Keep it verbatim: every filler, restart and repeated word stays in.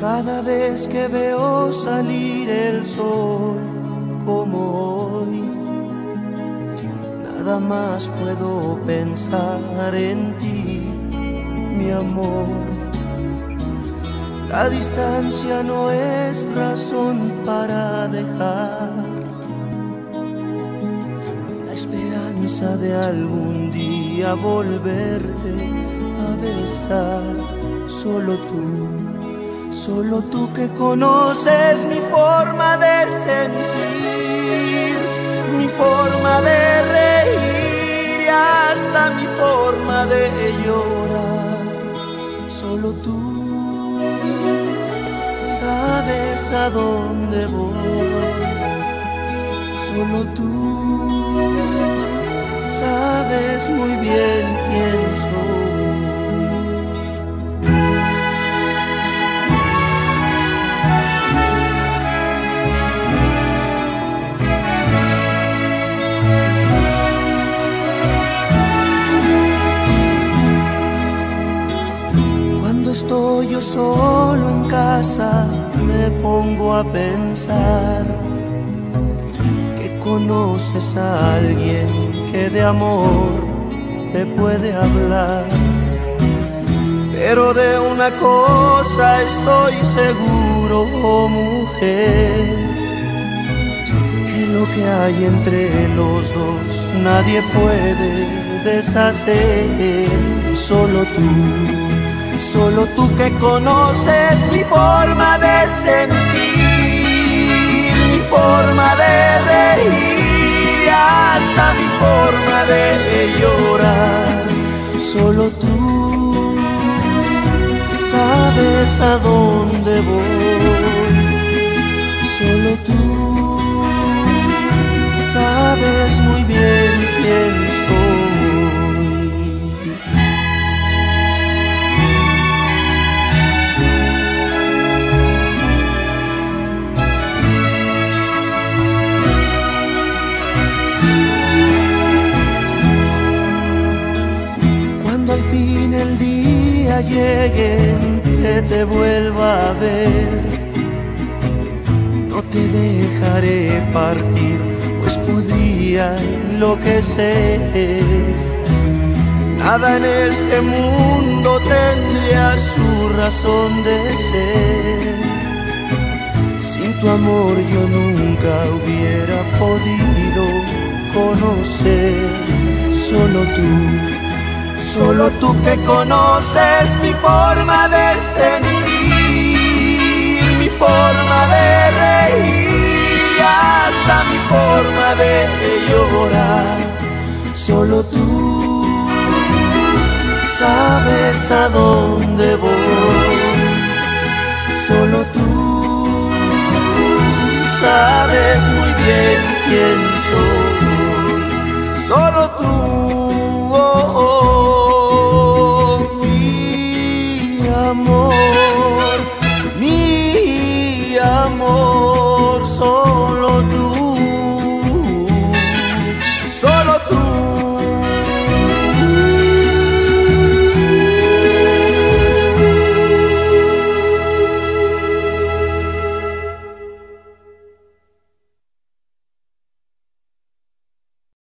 Cada vez que veo salir el sol como hoy, nada más puedo pensar en ti, mi amor. La distancia no es razón para dejar la esperanza de algún día volverte a besar. Solo tú, solo tú que conoces mi forma de sentir, mi forma de reír y hasta mi forma de llorar. Solo tú sabes a dónde voy, solo tú sabes muy bien quién soy. Estoy yo solo en casa, me pongo a pensar que conoces a alguien que de amor te puede hablar. Pero de una cosa estoy seguro, oh mujer, que lo que hay entre los dos nadie puede deshacer. Solo tú, solo tú que conoces mi forma de sentir, mi forma de reír y hasta mi forma de llorar. Solo tú sabes a dónde voy, solo tú sabes muy bien quién soy. Al fin el día llegue en que te vuelva a ver, no te dejaré partir, pues podría enloquecer. Nada en este mundo tendría su razón de ser. Sin tu amor yo nunca hubiera podido conocer. Solo tú, solo tú que conoces mi forma de sentir, mi forma de reír y hasta mi forma de llorar. Solo tú sabes a dónde voy, solo tú sabes muy bien quién soy. Solo tú